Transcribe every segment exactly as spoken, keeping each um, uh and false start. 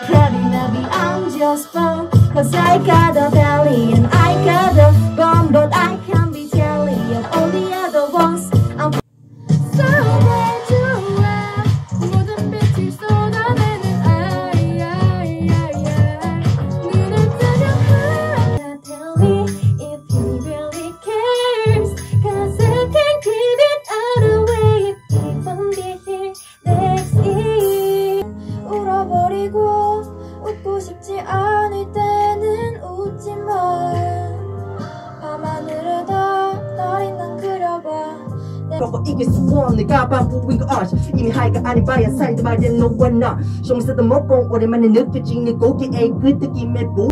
carry maybe I'm just fun. Cause I got a belly and I got a bum, but I can't be jelly of all the other ones. I'm so glad to laugh. 모든 빛을 쏟아내는 I, I, I, I. 눈을 뜨면 하라. Tell me if he really cares. Cause I can't keep it out away if he won't be here next year. 울어버리고 웃고 싶지 않을 때는 웃지마. 밤하늘에다 달이 난 그려봐. 꺾어 이길 수 없는 가방부인 거 아셔. 이미 하이가 아닌 바야 사이드 말야 너와 나 쇼미스도 못본 오랜만에 느껴지는 고기의 그 느낌의 보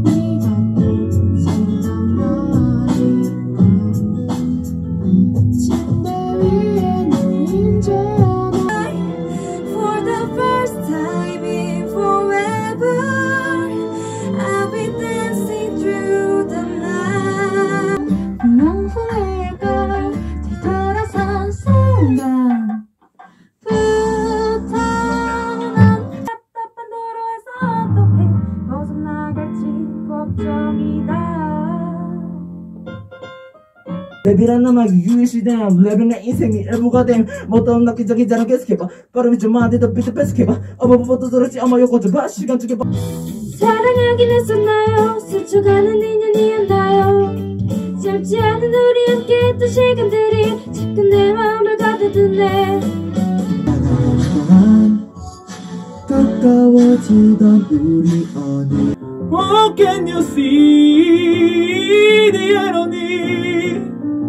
랩이란 음악이 유일시대야. 랩은 내 인생이 일부가 됨. 못던 낚이적이지 않아 계속해봐. 발음이 좀 안 돼도 비트 뺏어해봐. 어버버버도 들었지 어머 요거 좀 봐. 시간 주게 봐. 사랑하긴 했었나요? 스쳐가는 인연이었나요? 짧지 않은 우리 함께 했던 시간들이 자꾸 내 마음을 가둬두네. 가까워지던 우리 어느 What can you see the irony?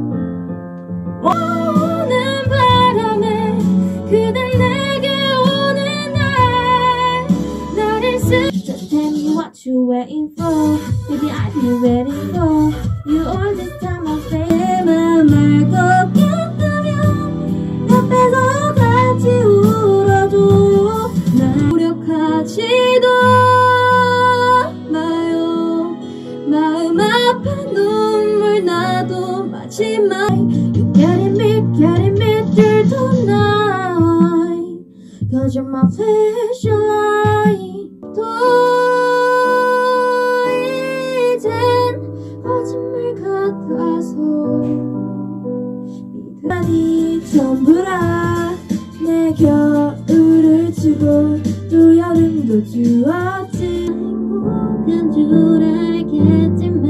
오는 바람에 그대 내게 오는 날 나를 쓰 Just tell me what you waiting for. Baby I've been waiting for you all this time. I say 내 맘 알고 깼다면 옆에서 같이 울어줘. 날 노력하지도 마요. 마음 아픈 눈물 나도 마지막 You getting me, getting me through the night. Cause you're my flashlight. 또 이젠 거짓말 같아서 믿으니 전부라. 내 겨울을 치고 또 여름도 주었지. 행복한 줄 알겠지만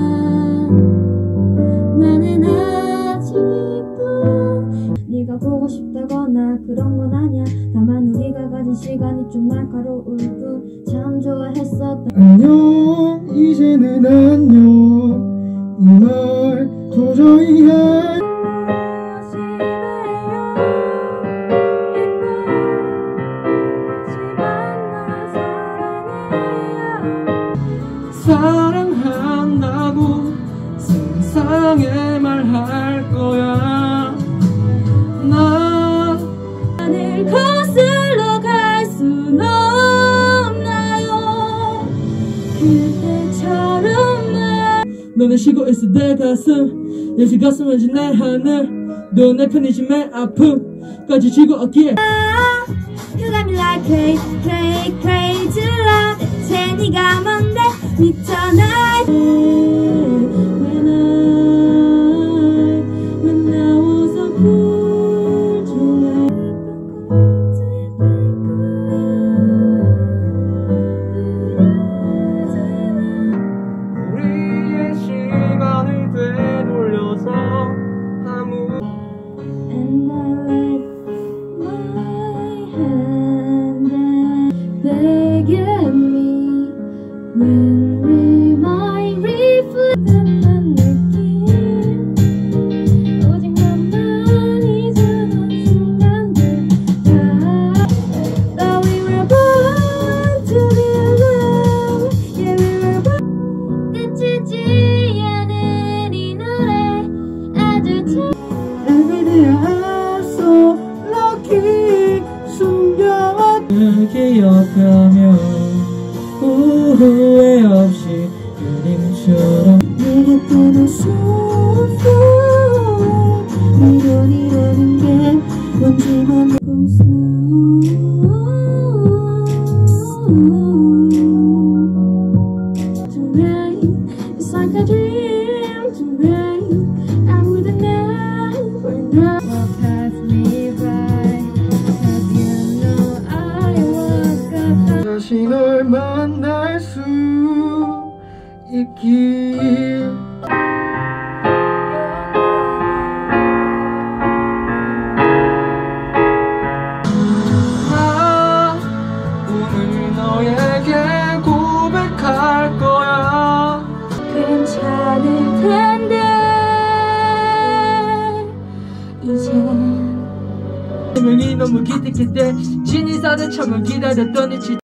나는 아직도 네가 보고 싶다거나 그런 건 아니야. 다만 우리가 가진 시간이 좀 날카로울 뿐. 참 좋아했었던 안녕 이제는 안녕 이 말 도저히 할 사랑한다고 세상에 말할 거야. 나 하늘 거슬러 갈 순 없나요? 그때처럼 너는 쉬고 있어 내 가슴. 예시 가슴은 내 하늘. 너 내 편이지 맨 아픔까지 쥐고 어기에 You got me like crazy, crazy, crazy love. 대체 네가 뭔데 미쳐 날 When I, when I was a fool 좋아. 우리의 시간을 되돌려서 아무 And I let my hand beg at me when we might reflect 듯한 느낌. 오직 너만 잊어던 순간들 다 Thought we were born to be alone. Yeah we were born. 끝이지 않은 이 노래 아주 참 Every day I'm so lucky. 숨겨왔 기억하며 후회 없이 그림처럼 내가 떠날 수 없어. 이러니라는 게 뭔지만 공수 다시 널 만날 수 있길. 나 오늘 너에게 고백할 거야. 괜찮을 텐데 이제 명이 너무 기특했대. 진이사를 참을 기다렸더니